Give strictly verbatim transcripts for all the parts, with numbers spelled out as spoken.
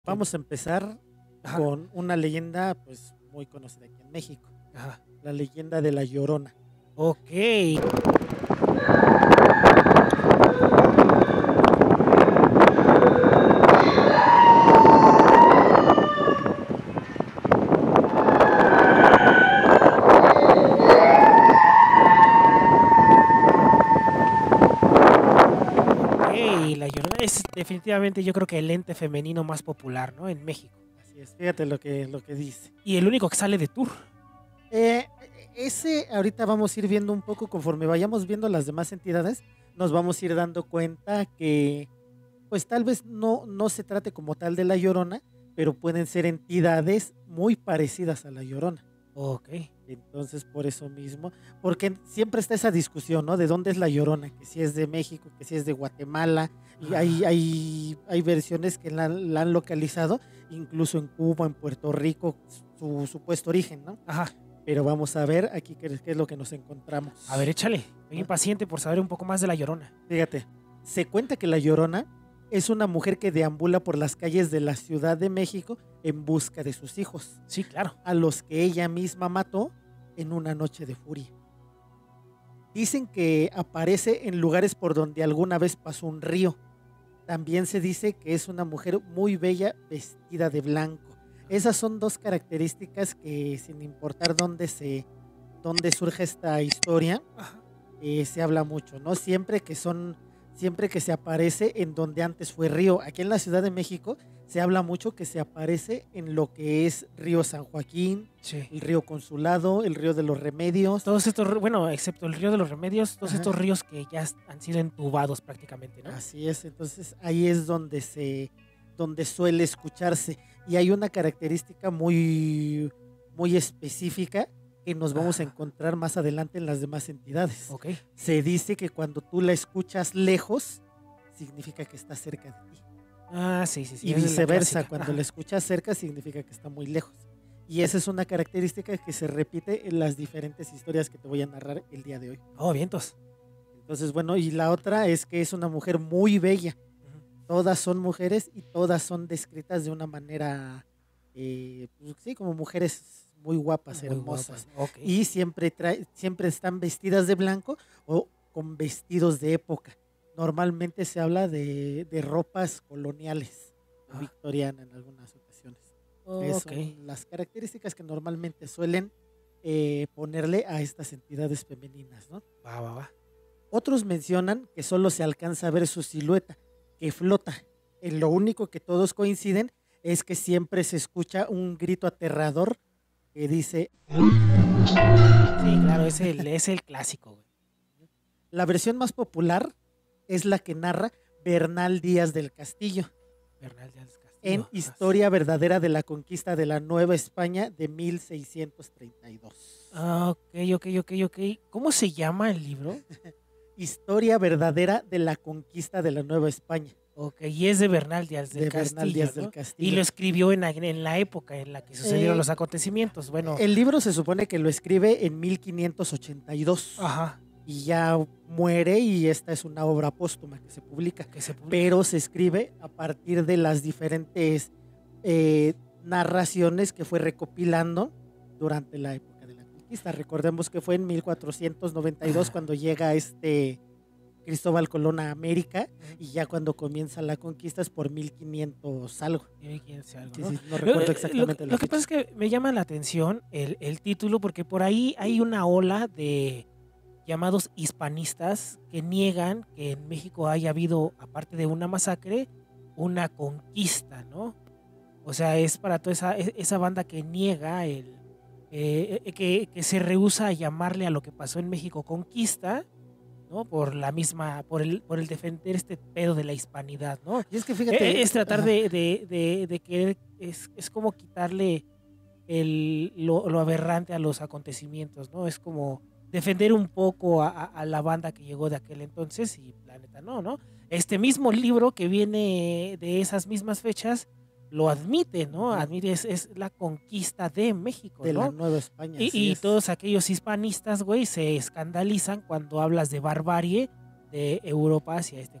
Vamos a empezar Ajá, con una leyenda pues muy conocida aquí en México, ajá. la leyenda de la Llorona. Okey. Okey, La Llorona es definitivamente, yo creo que el ente femenino más popular, ¿no?, en México. Así es, fíjate lo que, lo que dice. Y el único que sale de tour. Eh, ese ahorita vamos a ir viendo un poco conforme vayamos viendo las demás entidades, nos vamos a ir dando cuenta que pues tal vez no, no se trate como tal de la Llorona, pero pueden ser entidades muy parecidas a la Llorona. Okey. Entonces, por eso mismo, porque siempre está esa discusión, ¿no? De dónde es la Llorona, que si es de México, que si es de Guatemala, y hay, Ah, hay, hay versiones que la, la han localizado, incluso en Cuba, en Puerto Rico, su supuesto origen, ¿no? ajá. Pero vamos a ver aquí qué, qué es lo que nos A ver, encontramos, échale. Estoy ¿no? impaciente por saber un poco más de La Llorona. Fíjate, se cuenta que la Llorona es una mujer que deambula por las calles de la Ciudad de México en busca de sus hijos, Sí, claro. a los que ella misma mató en una noche de furia. Dicen que aparece en lugares por donde alguna vez pasó un río. También se dice que es una mujer muy bella vestida de blanco. Esas son dos características que, sin importar dónde se, dónde surge esta historia, Ajá. eh, se habla mucho, ¿no? Siempre que son, siempre que se aparece en donde antes fue río. Aquí en la Ciudad de México se habla mucho que se aparece en lo que es Río San Joaquín, Sí. el río Consulado, el río de los Remedios. Todos estos r bueno, excepto el Río de los Remedios, todos Ajá. estos ríos que ya s han sido entubados prácticamente, ¿no? Así es, entonces ahí es donde se, donde suele escucharse. Y hay una característica muy, muy específica que nos vamos a Ajá. encontrar más adelante en las demás entidades. Okey. Se dice que cuando tú la escuchas lejos, significa que está cerca de ti. Ah, sí, sí, sí, Y esa es la viceversa, clásica. cuando la Ajá. escuchas cerca, significa que está muy lejos. Y esa es una característica que se repite en las diferentes historias que te voy a narrar el día de hoy. Oh, vientos. Entonces, bueno, y la otra es que es una mujer muy bella. Ujú. Todas son mujeres y todas son descritas de una manera, eh, pues, sí, como mujeres muy guapas, Muy guapas. hermosas. Okey. Y siempre, trae, siempre están vestidas de blanco o con vestidos de época. Normalmente se habla de, de ropas coloniales o Ah, victorianas en algunas ocasiones. Esas okey. son las características que normalmente suelen eh, ponerle a estas entidades femeninas, ¿no? Va, va, va. Otros mencionan que solo se alcanza a ver su silueta, que flota. En lo único que todos coinciden es que siempre se escucha un grito aterrador que dice. Sí, claro, es el es el clásico, güey. La versión más popular es la que narra Bernal Díaz del Castillo Bernal Díaz del en Castillo. Ah, sí. Historia verdadera de la conquista de la Nueva España de mil seiscientos treinta y dos. Ah, okey, okey, okey, okey. ¿Cómo se llama el libro? Historia verdadera de la conquista de la Nueva España Okey, y es de Bernal Díaz del de Bernal Castillo, Díaz del ¿no? Y Castillo. lo escribió en la en la época en la que sucedieron Eh, los acontecimientos. Bueno, el libro se supone que lo escribe en mil quinientos ochenta y dos ajá, y ya muere y esta es una obra póstuma que se publica, que se publica. pero se escribe a partir de las diferentes eh, narraciones que fue recopilando durante la época de la conquista. Recordemos que fue en mil cuatrocientos noventa y dos Ah, cuando llega este Cristóbal Colón a América ujú. y ya cuando comienza la conquista es por mil quinientos algo. Y quién sabe algo, Sí, ¿no? sí, no Lo, recuerdo eh, lo que exactamente la lo que pasa fecha. es que me llama la atención el el título, porque por ahí hay una ola de llamados hispanistas que niegan que en México haya habido, aparte de una masacre, una conquista, ¿no? O sea, es para toda esa, e- esa banda que niega el, eh, eh, que, que se rehúsa a llamarle a lo que pasó en México conquista, ¿no? Por la misma, por el, por el defender este pedo de la hispanidad, ¿no? Y es que Eh, eh, fíjate, Es tratar ajá, de, de, de, de querer, es, es como quitarle el, lo, lo aberrante a los acontecimientos, ¿no? Es como defender un poco a, a- a la banda que llegó de aquel entonces y la neta no, ¿no? Este mismo libro que viene de esas mismas fechas lo admite, ¿no? ujú, Admite, es, es la conquista de México, de la ¿no? Nueva España, Y, así y es. todos aquellos hispanistas, güey, se escandalizan cuando hablas de barbarie de Europa hacia este continente.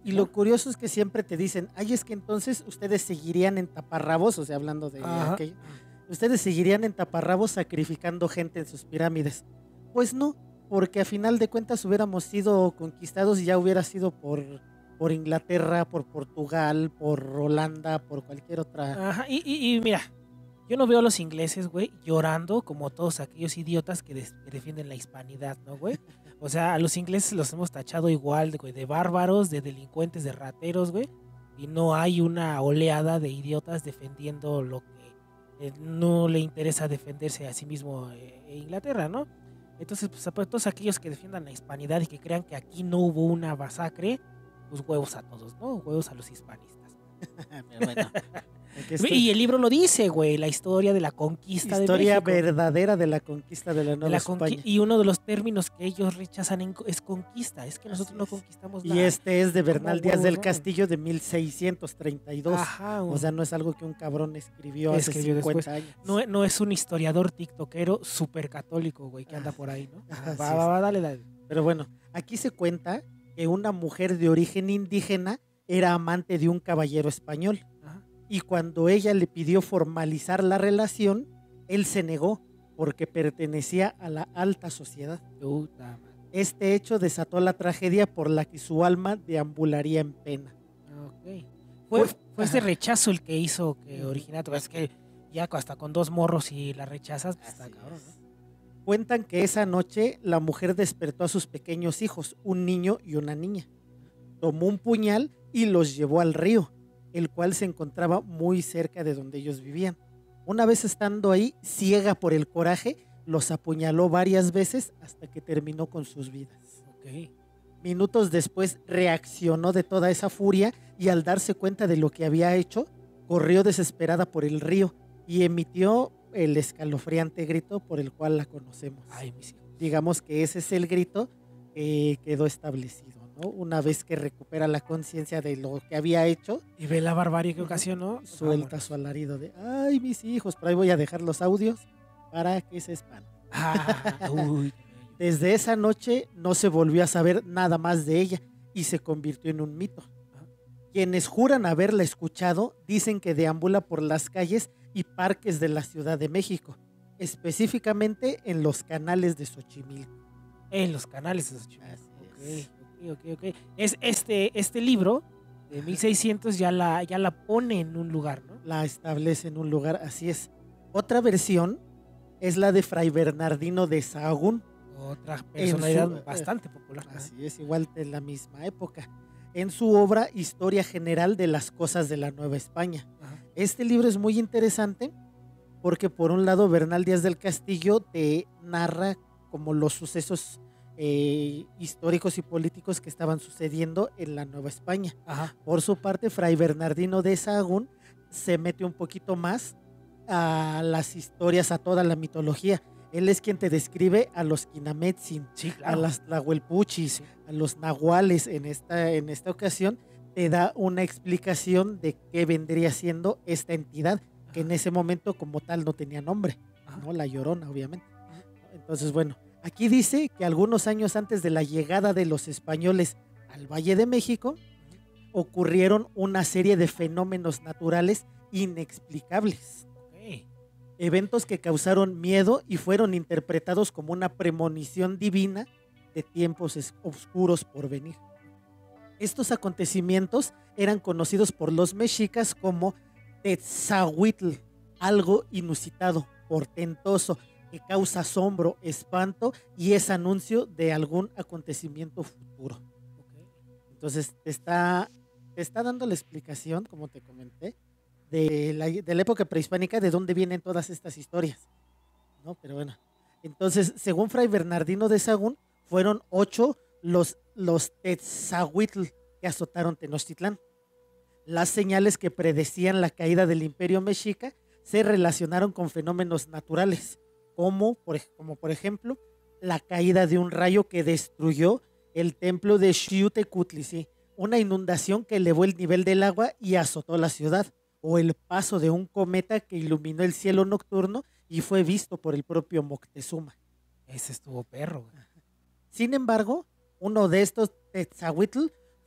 Y lo curioso es que siempre te dicen, ay, es que entonces ustedes seguirían en taparrabos, o sea, hablando de Ajá. aquello, ustedes seguirían en taparrabos sacrificando gente en sus pirámides. Pues no, porque a final de cuentas hubiéramos sido conquistados y ya hubiera sido por, por Inglaterra, por Portugal, por Holanda, por cualquier otra. Ajá, y, y, y mira, yo no veo a los ingleses, güey, llorando como todos aquellos idiotas que, des- que defienden la hispanidad, ¿no, güey? O sea, a los ingleses los hemos tachado igual, güey, de bárbaros, de delincuentes, de rateros, güey. Y no hay una oleada de idiotas defendiendo lo que eh, no le interesa defenderse a sí mismo eh, Inglaterra, ¿no? Entonces, pues, a todos aquellos que defiendan la hispanidad y que crean que aquí no hubo una masacre, pues huevos a todos, ¿no? Huevos a los hispanistas. Pero bueno, aquí está. Y el libro lo dice, güey, la historia de la conquista Historia de México. verdadera de la conquista de la De Nueva la conqui- España. y uno de los términos que ellos rechazan en co- es conquista. Es que nosotros Así no es. conquistamos Y nada. este es de Bernal ¿Cómo Díaz huevos, del no? Castillo de mil seiscientos treinta y dos. Ajá, O sea, no es algo que un cabrón escribió hace Escribió después. cincuenta años. no, no es un historiador tiktokero súper católico, güey, que anda Ah, por ahí, ¿no? así Va, es. va, va, dale, dale. Pero bueno, aquí se cuenta que una mujer de origen indígena era amante de un caballero español. Ajá. Y cuando ella le pidió formalizar la relación, él se negó porque pertenecía a la alta sociedad. Puta madre. Este hecho desató la tragedia por la que su alma deambularía en pena. Ok. Fue, Fue- fue este ajá. rechazo el que hizo que originara. Es que ya hasta con dos morros y la rechazas, pues está Así cabrón, es. ¿no? Cuentan que esa noche la mujer despertó a sus pequeños hijos, un niño y una niña. Tomó un puñal y los llevó al río, el cual se encontraba muy cerca de donde ellos vivían. Una vez estando ahí, ciega por el coraje, los apuñaló varias veces hasta que terminó con sus vidas. Ok. Minutos después reaccionó de toda esa furia y al darse cuenta de lo que había hecho, corrió desesperada por el río y emitió el escalofriante grito por el cual la conocemos. Ay, mis hijos. Digamos que ese es el grito que quedó establecido, ¿no? Una vez que recupera la conciencia de lo que había hecho, Y ve la barbarie que ocasionó. suelta Vámonos. su alarido de ¡ay, mis hijos! Por ahí voy a dejar los audios para que se espanten. Ah, uy, qué bello. Desde esa noche no se volvió a saber nada más de ella y se convirtió en un mito. Quienes juran haberla escuchado dicen que deambula por las calles y parques de la Ciudad de México, específicamente en los canales de Xochimilco. En los canales de esos chicos. Así es. Ok, ok, ok, ok. Es este, este libro de mil seiscientos ya la, ya la pone en un lugar, ¿no? La establece en un lugar, así es. Otra versión es la de Fray Bernardino de Sahagún. Otra personalidad eh, bastante popular. ¿no? Así es, igual de la misma época. En su obra Historia General de las Cosas de la Nueva España. Ajá. Este libro es muy interesante porque por un lado Bernal Díaz del Castillo te narra como los sucesos eh, históricos y políticos que estaban sucediendo en la Nueva España. Ajá. Por su parte, Fray Bernardino de Sahagún se mete un poquito más a las historias, a toda la mitología. Él es quien te describe a los Quinametzin, Sí, a claro. las Tlahuelpuchis, a los Nahuales. En esta, en esta ocasión te da una explicación de qué vendría siendo esta entidad, que en ese momento como tal no tenía nombre, Ajá. ¿no? La Llorona, obviamente. Entonces, bueno, aquí dice que algunos años antes de la llegada de los españoles al Valle de México, ocurrieron una serie de fenómenos naturales inexplicables. Ok. Eventos que causaron miedo y fueron interpretados como una premonición divina de tiempos es- oscuros por venir. Estos acontecimientos eran conocidos por los mexicas como Tetzahuitl, algo inusitado, portentoso, que causa asombro, espanto y es anuncio de algún acontecimiento futuro. Ok. Entonces te está, te está dando la explicación, como te comenté, de la, de la época prehispánica, de dónde vienen todas estas historias, ¿no? Pero bueno, entonces, según Fray Bernardino de Sahagún, fueron ocho los, los Tetzahuitl que azotaron Tenochtitlán. Las señales que predecían la caída del imperio mexica se relacionaron con fenómenos naturales, como por, ej- como por ejemplo la caída de un rayo que destruyó el templo de Xiuhtecutli, sí, una inundación que elevó el nivel del agua y azotó la ciudad, o el paso de un cometa que iluminó el cielo nocturno y fue visto por el propio Moctezuma. Ese estuvo perro, güey. Sin embargo, uno de estos Tetzahuitl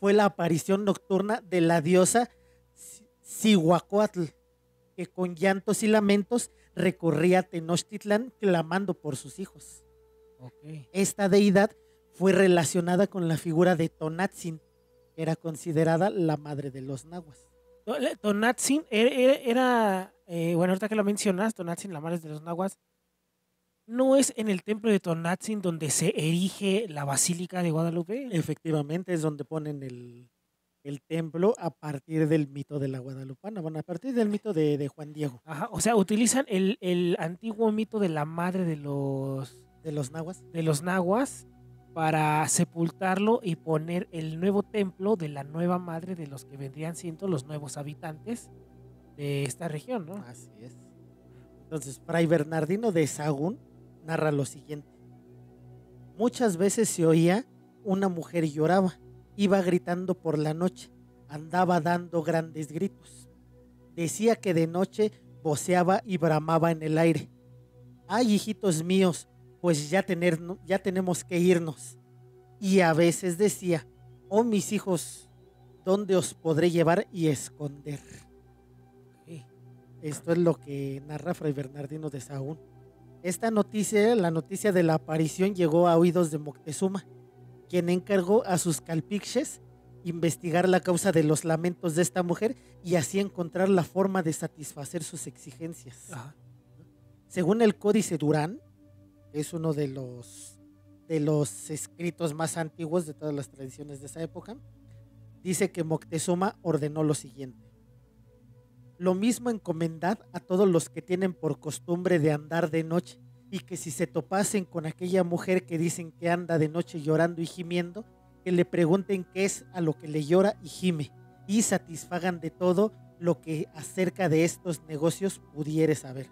fue la aparición nocturna de la diosa Cihuacóatl, que con llantos y lamentos recorría a Tenochtitlán clamando por sus hijos. Ok. Esta deidad fue relacionada con la figura de Tonatzin, que era considerada la madre de los nahuas. To- le- Tonatzin era, era- era, eh, bueno, ahorita que lo mencionas, Tonatzin, la madre de los nahuas, ¿no es en el templo de Tonatzin donde se erige la Basílica de Guadalupe? Efectivamente, es donde ponen el, el templo a partir del mito de la Guadalupana, bueno, a partir del mito de, de Juan Diego, Ajá, o sea, utilizan el, el antiguo mito de la madre de los, de los nahuas. de los nahuas para sepultarlo y poner el nuevo templo de la nueva madre de los que vendrían siendo los nuevos habitantes de esta región, ¿no? Así es. Entonces, Fray Bernardino de Sahagún narra lo siguiente. Muchas veces se oía una mujer lloraba, iba gritando por la noche, andaba dando grandes gritos. Decía que de noche voceaba y bramaba en el aire. Ay, hijitos míos, pues ya, tener, ya tenemos que irnos. Y a veces decía, oh mis hijos, ¿dónde os podré llevar y esconder? Ok. Esto es lo que narra Fray Bernardino de Sahagún. Esta noticia, la noticia de la aparición, llegó a oídos de Moctezuma, quien encargó a sus calpiches investigar la causa de los lamentos de esta mujer y así encontrar la forma de satisfacer sus exigencias. Ajá. Según el Códice Durán, que es uno de los, de los escritos más antiguos de todas las tradiciones de esa época, dice que Moctezuma ordenó lo siguiente. Lo mismo encomendad a todos los que tienen por costumbre de andar de noche y que si se topasen con aquella mujer que dicen que anda de noche llorando y gimiendo, que le pregunten qué es a lo que le llora y gime y satisfagan de todo lo que acerca de estos negocios pudiere saber.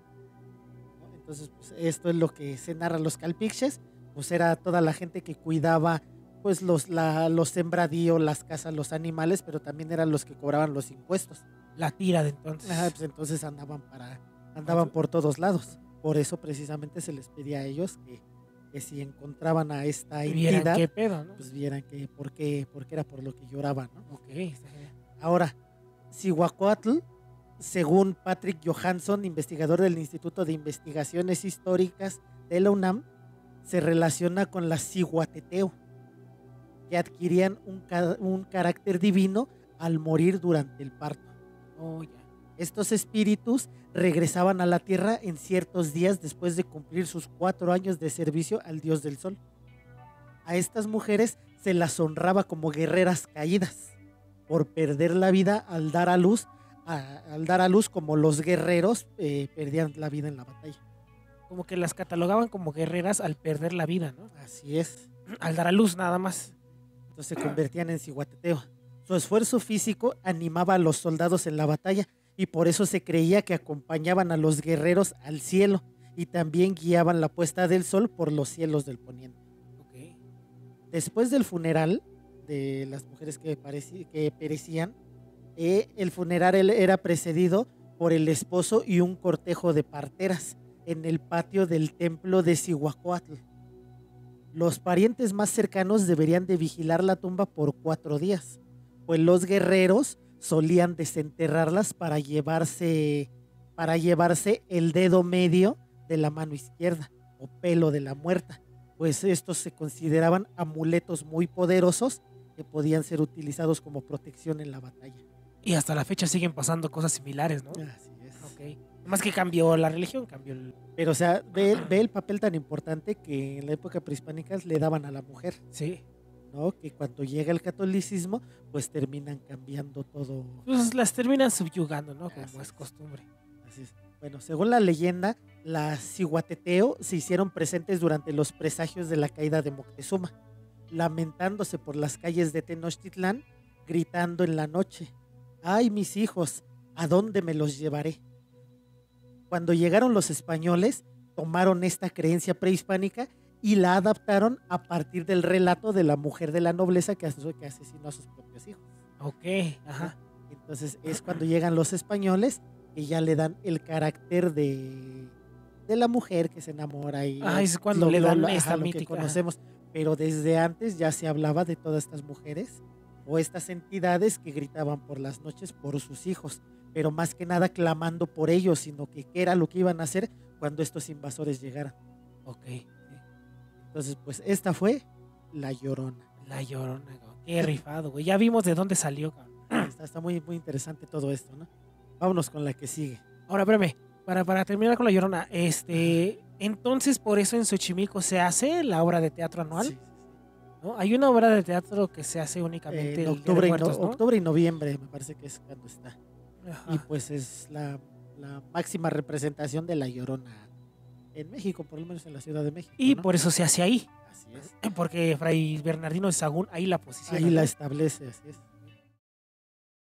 ¿No? Entonces, pues, esto es lo que se narra los calpiches, pues era toda la gente que cuidaba pues los, la, los sembradíos, las casas, los animales, pero también eran los que cobraban los impuestos. La tira de entonces. Ajá, pues entonces andaban para andaban por todos lados. Por eso precisamente se les pedía a ellos que, que si encontraban a esta Vieran entidad, qué pedo, ¿no? pues vieran que por qué, porque era por lo que lloraban, ¿no? Ok, está genial. Ahora, Cihuacóatl, según Patrick Johansson, investigador del Instituto de Investigaciones Históricas de la UNAM, se relaciona con la Cihuateteo, que adquirían un, ca- un carácter divino al morir durante el parto. Oh, ya. Estos espíritus regresaban a la tierra en ciertos días después de cumplir sus cuatro años de servicio al dios del sol. A estas mujeres se las honraba como guerreras caídas por perder la vida al dar a luz, a- al dar a luz como los guerreros eh, perdían la vida en la batalla. Como que las catalogaban como guerreras al perder la vida, ¿no? Así es. Al dar a luz nada más. Entonces se convertían en cihuateteo. Su esfuerzo físico animaba a los soldados en la batalla y por eso se creía que acompañaban a los guerreros al cielo y también guiaban la puesta del sol por los cielos del poniente. Ok. Después del funeral de las mujeres que, pareci- que perecían, eh, el funeral el- era precedido por el esposo y un cortejo de parteras en el patio del templo de Cihuacóatl. Los parientes más cercanos deberían de vigilar la tumba por cuatro días, pues los guerreros solían desenterrarlas para llevarse, para llevarse el dedo medio de la mano izquierda o pelo de la muerta, pues estos se consideraban amuletos muy poderosos que podían ser utilizados como protección en la batalla. Y hasta la fecha siguen pasando cosas similares, ¿no? Así es. Ok. Más que cambió la religión, cambió el... Pero o sea, ve, ve el papel tan importante que en la época prehispánica le daban a la mujer, Sí. ¿no? Que cuando llega el catolicismo, pues terminan cambiando todo. Pues las terminan subyugando, ¿no? Como Así es es. costumbre. Así es. Bueno, según la leyenda, las cihuateteo se hicieron presentes durante los presagios de la caída de Moctezuma, lamentándose por las calles de Tenochtitlán, gritando en la noche: ¡ay, mis hijos! ¿A dónde me los llevaré? Cuando llegaron los españoles, tomaron esta creencia prehispánica y la adaptaron a partir del relato de la mujer de la nobleza que, ases- que asesinó a sus propios hijos. Ok, ajá. Entonces es cuando llegan los españoles que ya le dan el carácter de, de la mujer que se enamora y Ah, es cuando le dan esta ajá, lo que mítica. conocemos. Pero desde antes ya se hablaba de todas estas mujeres o estas entidades que gritaban por las noches por sus hijos, pero más que nada clamando por ellos, sino que qué era lo que iban a hacer cuando estos invasores llegaran. Ok. Sí. Entonces, pues esta fue La Llorona. La Llorona, güey. Qué rifado, güey. Ya vimos de dónde salió, cabrón. Está, está muy, muy interesante todo esto, ¿no? Vámonos con la que sigue. Ahora, espérame. Para, para terminar con La Llorona, este, entonces por eso en Xochimilco se hace la obra de teatro anual, Sí, sí, ¿no? Hay una obra de teatro que se hace sí. únicamente En el Día de octubre, y no- Muertos, ¿no? octubre y noviembre me parece que es cuando está. Ajá. Y pues es la, la máxima representación de La Llorona en México, por lo menos en la Ciudad de México, Y ¿no? por eso se hace ahí, Así es. porque Fray Bernardino de Sahagún ahí la posiciona, Ahí la ¿no? establece, así es.